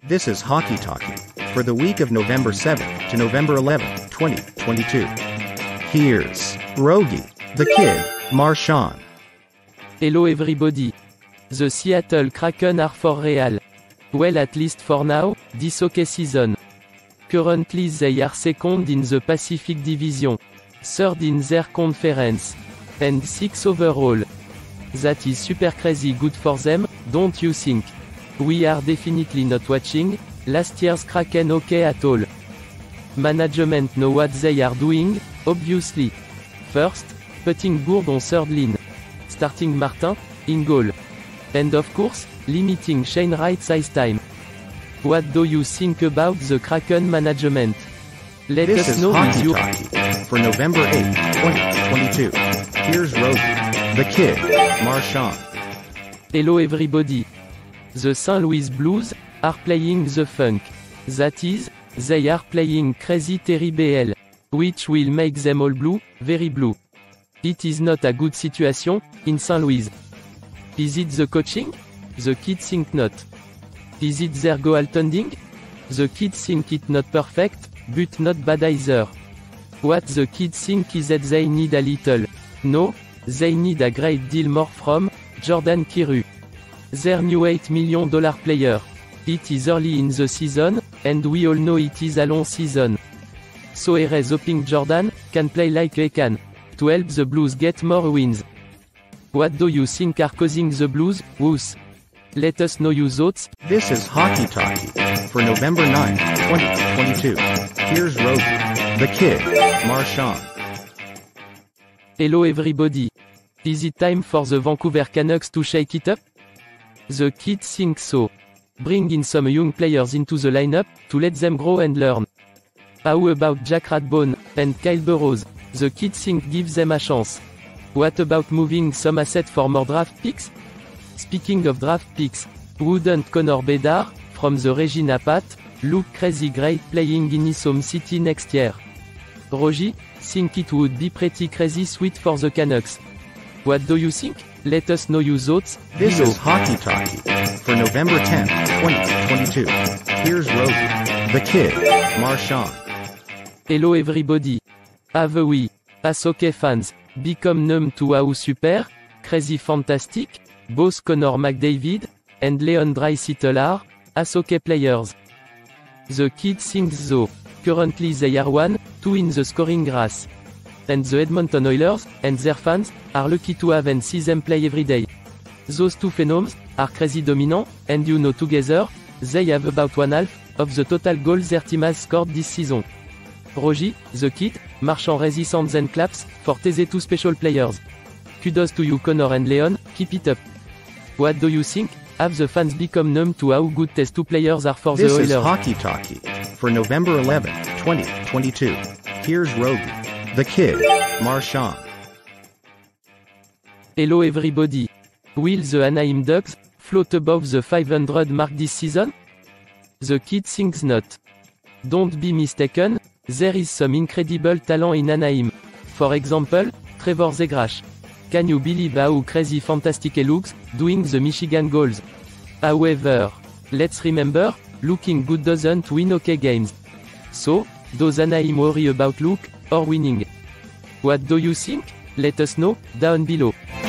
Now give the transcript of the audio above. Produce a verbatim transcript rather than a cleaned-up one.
This is Hockey Talkie for the week of November seventh to November eleventh, twenty twenty-two. Here's Rogie, the Kid, Marchand. Hello everybody. The Seattle Kraken are for real. Well, at least for now, this hockey season. Currently they are second in the Pacific Division, third in their conference, and sixth overall. That is super crazy good for them, don't you think? We are definitely not watching last year's Kraken hockey at all. Management know what they are doing, obviously. First, putting Bourg on third line. Starting Martin, in goal. And of course, limiting Shane Wright's ice time. What do you think about the Kraken management? Let This us is know with Hockey your... Talkie for November eighth, twenty twenty-two. Here's Rogie, the Kid, Marchand. Hello everybody. The Saint Louis Blues are playing the funk. That is, they are playing Crazy Terry B L, which will make them all blue, very blue. It is not a good situation in Saint Louis. Is it the coaching? The kids think not. Is it their goaltending? The kids think it not perfect, but not bad either. What the kids think is that they need a little. No, they need a great deal more from Jordan Kyrou. Their new eight million dollar player. It is early in the season, and we all know it is a long season. So here is hoping Jordan can play like he can, to help the Blues get more wins. What do you think are causing the Blues woes? Let us know your thoughts. This is Hockey Talkie for November ninth, twenty twenty-two. Here's Rogie, the Kid, Marchand. Hello everybody. Is it time for the Vancouver Canucks to shake it up? The kids think so. Bring in some young players into the lineup, to let them grow and learn. How about Jack Rathbone, and Kyle Burroughs? The kids think give them a chance. What about moving some assets for more draft picks? Speaking of draft picks, wouldn't Connor Bedard, from the Regina Pat, look crazy great playing in his home city next year? Rogie, think it would be pretty crazy sweet for the Canucks. What do you think? Let us know your thoughts. This below. is Hockey Talkie for November tenth, twenty twenty-two. Here's Rogie, the Kid, Marchand. Hello everybody. Have we, as hockey fans, become numb to how super, crazy fantastic, both Connor McDavid, and Leon Draisaitl are, as hockey players? The kids think so. Currently they are one, two in the scoring race. And the Edmonton Oilers, and their fans, are lucky to have and see them play every day. Those two phenoms are crazy dominant, and you know together, they have about one half of the total goals their team has scored this season. Rogie, the Kid, Marchand resistance and claps, for these two special players. Kudos to you Connor and Leon, keep it up. What do you think? Have the fans become numb to how good these two players are for This the is Oilers? Hockey Talkie for November eleventh, twenty twenty-two. Here's Rogie, the Kid, Marchand. Hello everybody. Will the Anaheim Ducks float above the five hundred mark this season? The Kid thinks not. Don't be mistaken, there is some incredible talent in Anaheim. For example, Trevor Zegras. Can you believe how crazy fantastic he looks, doing the Michigan goals? However, let's remember, looking good doesn't win hockey games. So, does Anaheim worry about look, or winning? What do you think? Let us know, down below.